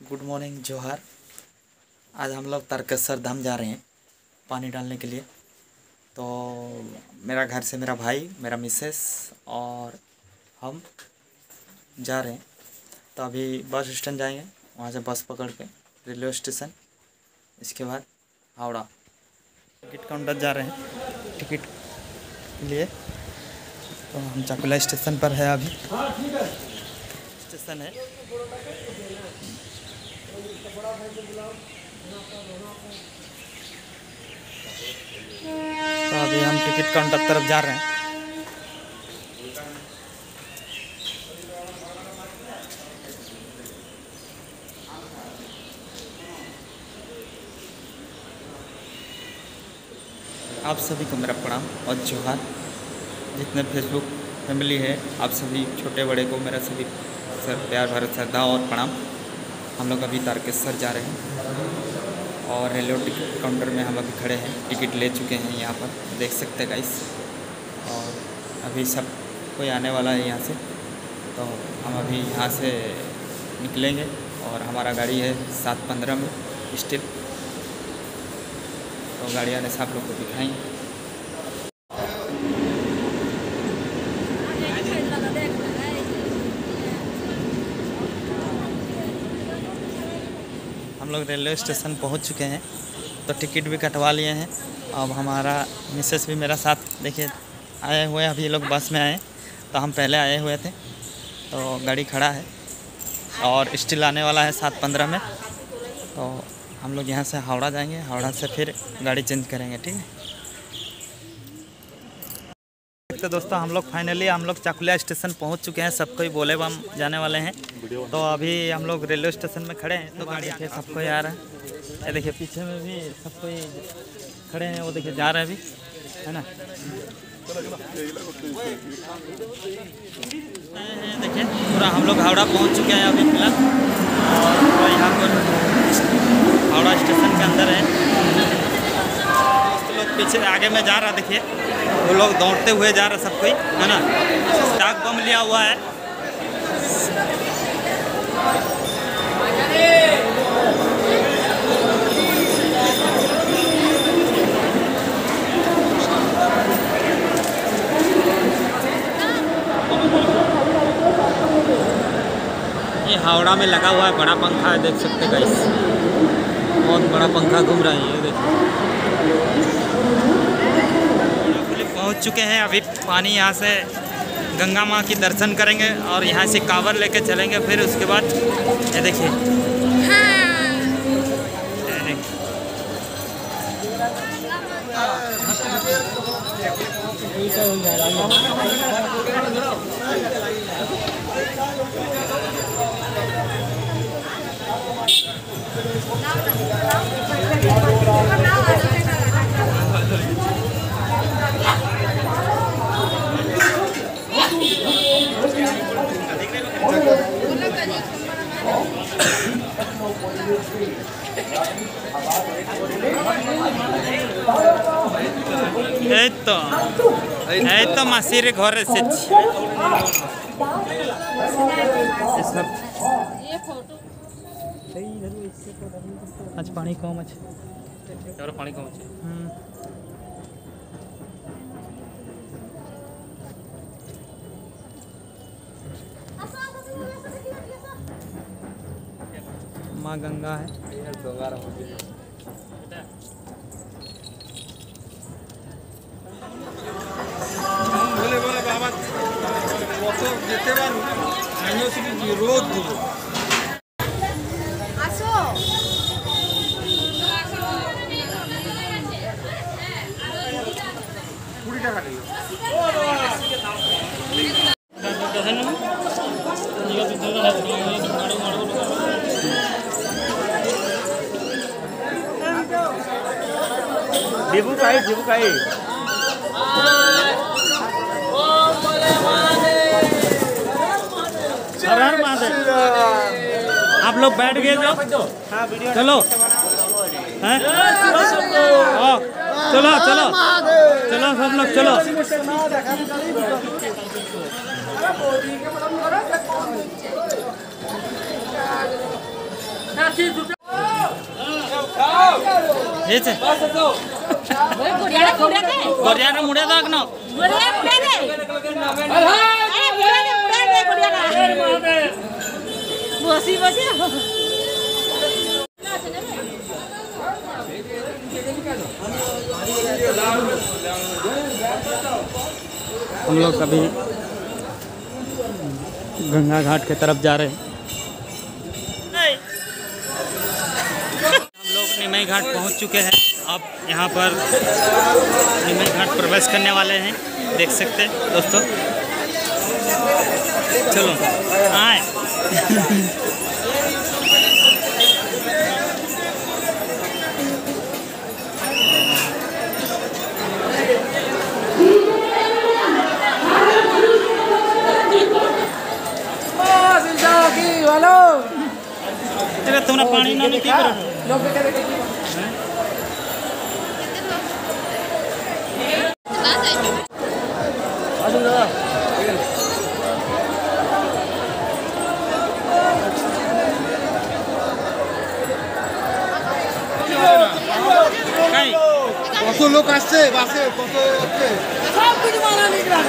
Good morning जोहार। आज हम लोग तारकेश्वर धाम जा रहे हैं पानी डालने के लिए। तो मेरा घर से मेरा भाई, मेरा मिसेस और हम जा रहे हैं। तो अभी बस स्टैंड जाएंगे, वहाँ से बस पकड़ के रेलवे स्टेशन, इसके बाद हावड़ा। टिकट काउंटर जा रहे हैं टिकट के लिए। तो हम चाकुला स्टेशन पर है अभी। स्टेशन है। तो अभी हम टिकट काउंटर तरफ जा रहे हैं। आप सभी को मेरा प्रणाम और जोहार। जितने फेसबुक फैमिली है, आप सभी छोटे बड़े को मेरा सभी सर प्यार भरा श्रद्धा और प्रणाम। हम लोग अभी तारकेश्वर जा रहे हैं और रेलवे टिकट काउंटर में हम अभी खड़े हैं। टिकट ले चुके हैं, यहाँ पर देख सकते हैं गाइस। और अभी सब कोई आने वाला है यहाँ से। तो हम अभी यहाँ से निकलेंगे और हमारा गाड़ी है 7:15 में स्टिल। तो गाड़ी आने से आप लोग को दिखाएंगे। हम लोग रेलवे स्टेशन पहुंच चुके हैं, तो टिकट भी कटवा लिए हैं। अब हमारा मिसेस भी मेरा साथ देखिए आए हुए हैं। अभी ये लोग बस में आए, तो हम पहले आए हुए थे। तो गाड़ी खड़ा है और स्टिल आने वाला है 7:15 में। तो हम लोग यहाँ से हावड़ा जाएंगे, हावड़ा से फिर गाड़ी चेंज करेंगे, ठीक है। तो दोस्तों हम लोग चाकुलिया स्टेशन पहुँच चुके हैं। सबको ही बोले बम जाने वाले हैं। तो अभी हम लोग रेलवे स्टेशन में खड़े हैं। तो गाड़ी देखिए सबको आ रहा है। ये देखिए पीछे में भी सबको ही खड़े हैं, वो देखिए जा रहे हैं अभी, है ना। देखिए पूरा हम लोग हावड़ा पहुंच चुके हैं अभी फिलहाल। और यहाँ पर हावड़ा स्टेशन के अंदर है। दोस्त लोग पीछे आगे में जा रहा, देखिए वो लोग दौड़ते हुए जा रहे सब कोई, है ना। डाक बम लिया हुआ है। ये हावड़ा में लगा हुआ है बड़ा पंखा है, देख सकते हैं गाइस। बहुत बड़ा पंखा घूम रहा है, ये देखिए। पहुंच चुके हैं अभी। पानी यहाँ से गंगा माँ की दर्शन करेंगे और यहाँ से कांवर लेके चलेंगे। फिर उसके बाद ये देखिए तो मासिर घर से आज पानी कम अच्छे पानी कम अच्छे। माँ गंगा है। बोले बाबा যেতে পারবো আমিও শুধু রোদ দিব। আসো 20 টাকা দিও। देबू काई आप लोग बैठ गए जो? चलो हैं? चलो चलो चलो सब लोग चलो। गोरियाना मुड़े दाग ना बसी बसी हम लोग अभी गंगा घाट के तरफ जा रहे हैं। हम लोग निमई घाट पहुंच चुके हैं। अब यहाँ पर निमई घाट प्रवेश करने वाले हैं, देख सकते हैं दोस्तों। चलो आए। तुमने पानी ना नहीं करो কত লোক আসছে বাসে, কত আসছে সব কিছু মানা নিকরা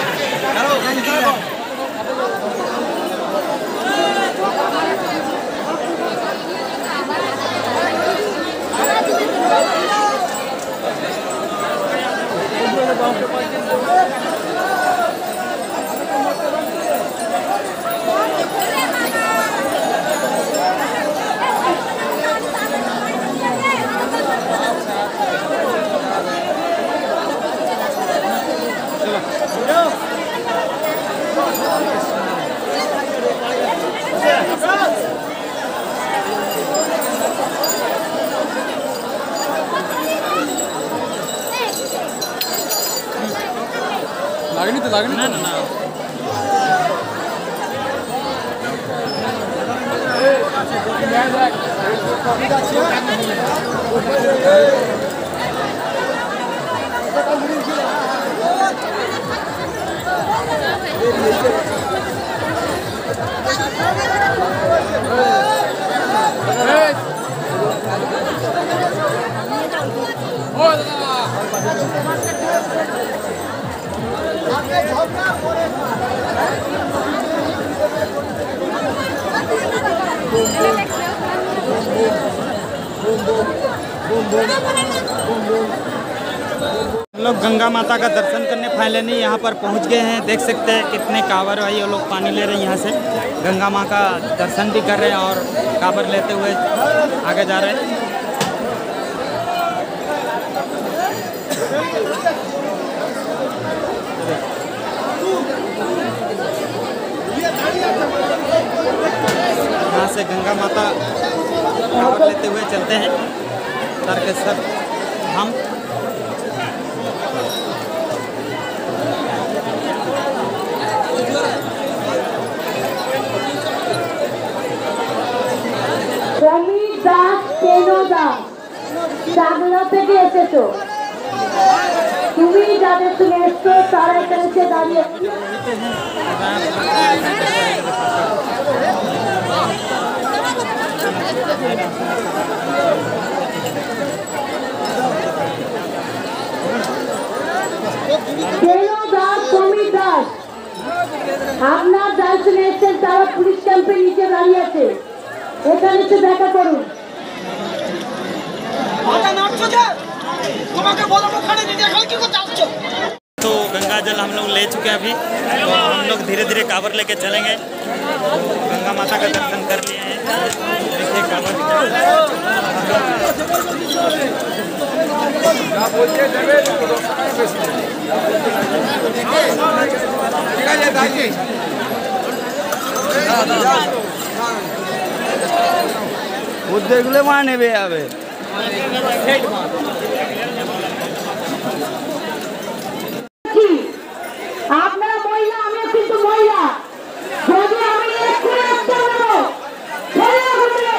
लागनी तो लागनी ना ना ना हम लोग गंगा माता का दर्शन करने फाइनली यहाँ पर पहुँच गए हैं। देख सकते हैं कितने कांवर भाई वो लोग पानी ले रहे हैं। यहाँ से गंगा माँ का दर्शन भी कर रहे हैं और कांवर लेते हुए आगे जा रहे हैं। यहाँ से गंगा माता कांवर लेते हुए चलते हैं सर के सर हम। থেকে এসেছো তুমি যাদের সঙ্গে এসছো তারা এখানে এসে দাঁড়িয়ে আপনার যার সঙ্গে এসছেন তারা পুলিশ ক্যাম্পের নিচে দাঁড়িয়ে আছে, এখানে এসে দেখা করুন। तो गंगा जल हम लोग ले चुके हैं अभी, तो हम लोग धीरे धीरे कांवर लेके चलेंगे। गंगा माता का दर्शन कर लिए हैं। देखिए कांवर উদ্যোগগুলো মা নেবে যাবে। আপনারা মহিলা, আমিও কিন্তু মহিলা, যদি আমি একটু একটা বলবো ছেলে ঘুরলে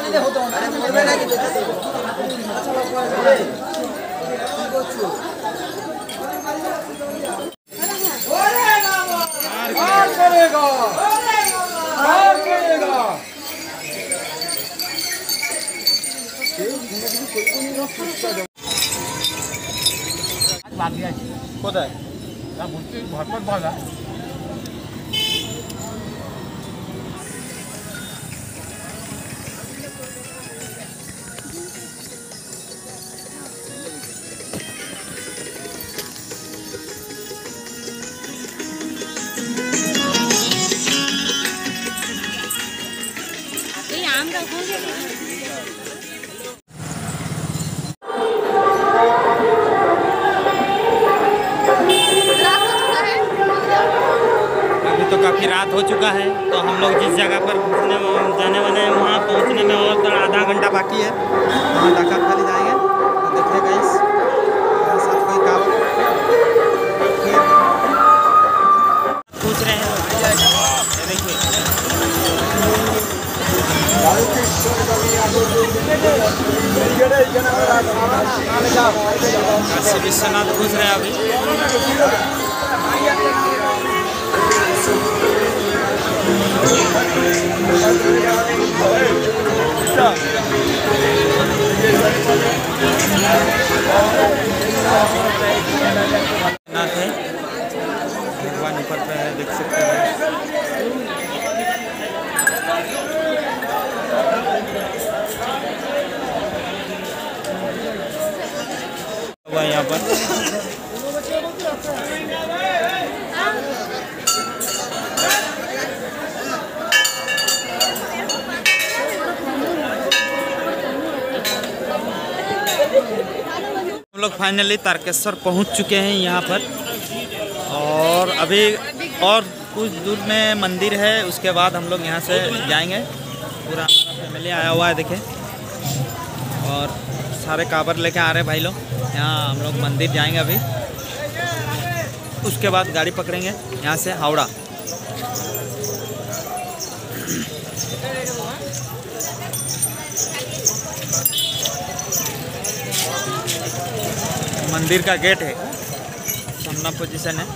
কোথায় ভরপুর ভাজা तो काफ़ी रात हो चुका है, तो हम लोग जिस जगह पर जाने वाले हैं वहाँ पहुँचने में और तो आधा घंटा बाकी है। वहाँ डाका खाली जाएंगे तो देखिए गाइस साथ कोई काम पूछ रहे हैं। देखिए विश्वनाथ पूछ रहे हैं अभी। नाथ है भगवान ऊपर पे है, देख सकते हैं। यहाँ पर हम लोग फाइनली तारकेश्वर पहुंच चुके हैं यहाँ पर, और अभी और कुछ दूर में मंदिर है, उसके बाद हम लोग यहाँ से जाएंगे। पूरा हमारा फैमिली आया हुआ है देखे, और सारे काबर लेके आ रहे हैं भाई लोग। यहाँ हम लोग मंदिर जाएंगे अभी, उसके बाद गाड़ी पकड़ेंगे यहाँ से हावड़ा। मंदिर का गेट है, सामना पोजीशन है।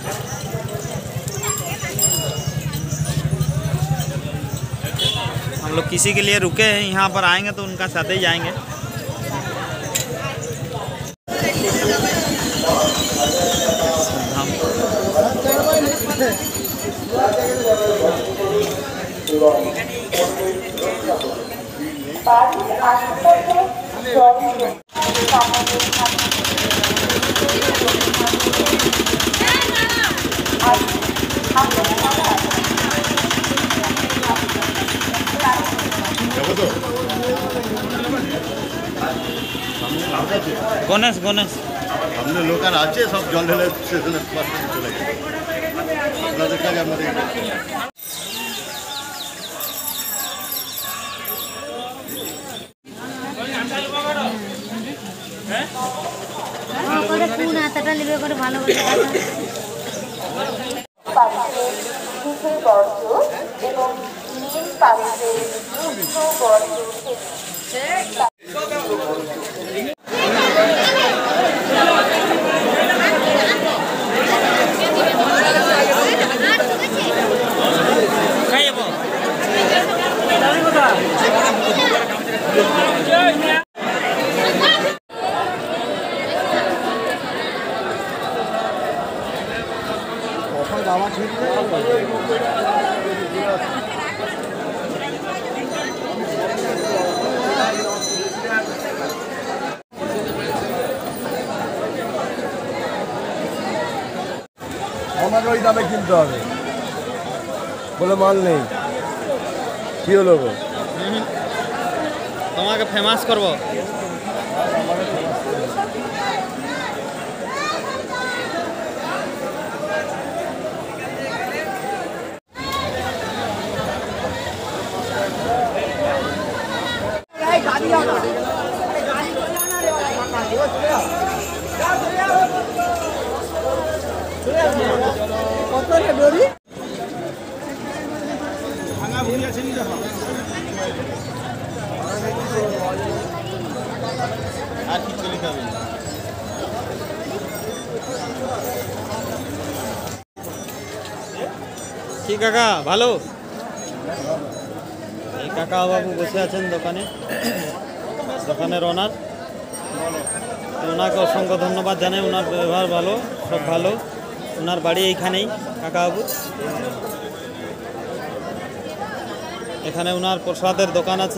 हम लोग किसी के लिए रुके हैं, यहाँ पर आएंगे तो उनका साथ ही जाएंगे। गणेश गणेश हमने लोग आछे सब जल ढेले स्टेशने चले गए। আপনাদের কাছে আমাদের করে কোন হাতটা নেবে করে ভালো করে এবং নীল পাশে আমাকে ওই দামে কিনতে হবে বলে মাল নেই। কি হলো গো? তোমাকে ফেমাস করবো। ভাঙা ভুল আছে নি দেখো। কি কাকা ভালো? এই কাকা বাবু বসে আছেন দোকানের ওনার। তো ওনাকে অসংখ্য ধন্যবাদ জানাই, ওনার ব্যবহার ভালো, সব ভালো। ওনার বাড়ি এইখানেই কাকা বাবু। এখানে ওনার প্রসাদের দোকান আছে।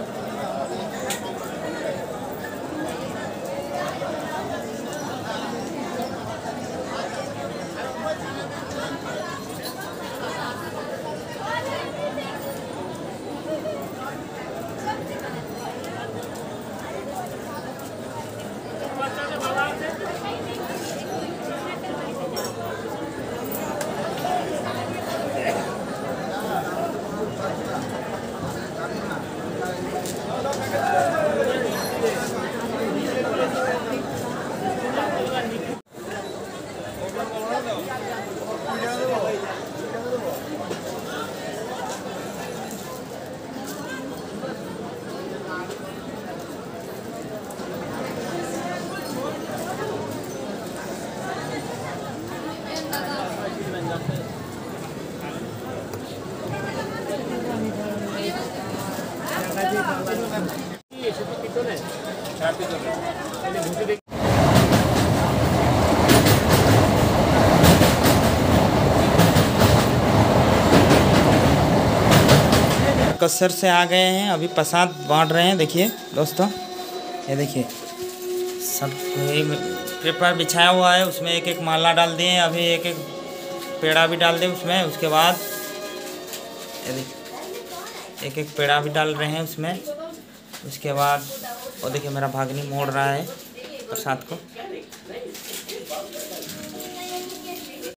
कसर से आ गए हैं, अभी प्रसाद बांट रहे हैं। देखिए दोस्तों, ये देखिए सब पेपर बिछाया हुआ है, उसमें एक एक माला डाल दिए हैं। अभी एक एक पेड़ा भी डाल दें उसमें। उसके बाद ये देखिए एक एक पेड़ा भी डाल रहे हैं उसमें। उसके बाद वो देखिए मेरा भागनी मोड़ रहा है प्रसाद को।